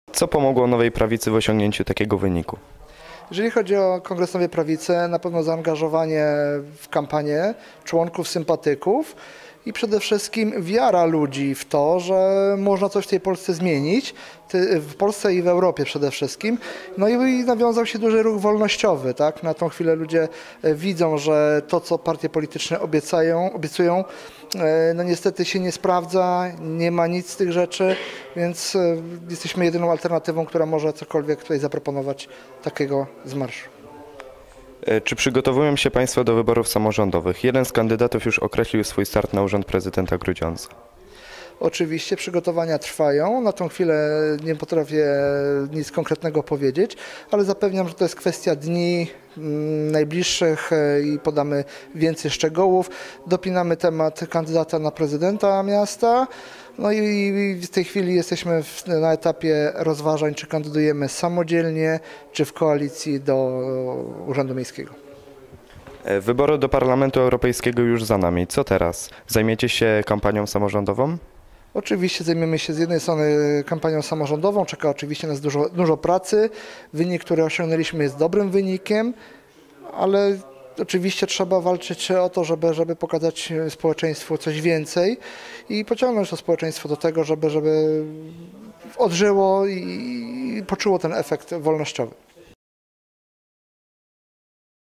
Co pomogło Nowej Prawicy w osiągnięciu takiego wyniku? Jeżeli chodzi o Kongres Nowej Prawicy, na pewno zaangażowanie w kampanię członków, sympatyków i przede wszystkim wiara ludzi w to, że można coś w tej Polsce zmienić, w Polsce i w Europie przede wszystkim. No i nawiązał się duży ruch wolnościowy, tak? Na tą chwilę ludzie widzą, że to, co partie polityczne obiecują, no niestety się nie sprawdza, nie ma nic z tych rzeczy, więc jesteśmy jedyną alternatywą, która może cokolwiek tutaj zaproponować takiego z marszu. Czy przygotowują się Państwo do wyborów samorządowych? Jeden z kandydatów już określił swój start na urząd prezydenta Grudziądza. Oczywiście przygotowania trwają. Na tą chwilę nie potrafię nic konkretnego powiedzieć, ale zapewniam, że to jest kwestia dni najbliższych i podamy więcej szczegółów. Dopinamy temat kandydata na prezydenta miasta. No i w tej chwili jesteśmy na etapie rozważań, czy kandydujemy samodzielnie, czy w koalicji do Urzędu Miejskiego. Wybory do Parlamentu Europejskiego już za nami. Co teraz? Zajmiecie się kampanią samorządową? Oczywiście zajmiemy się z jednej strony kampanią samorządową, czeka oczywiście nas dużo pracy. Wynik, który osiągnęliśmy, jest dobrym wynikiem, ale oczywiście trzeba walczyć o to, żeby pokazać społeczeństwu coś więcej i pociągnąć to społeczeństwo do tego, żeby odżyło i poczuło ten efekt wolnościowy.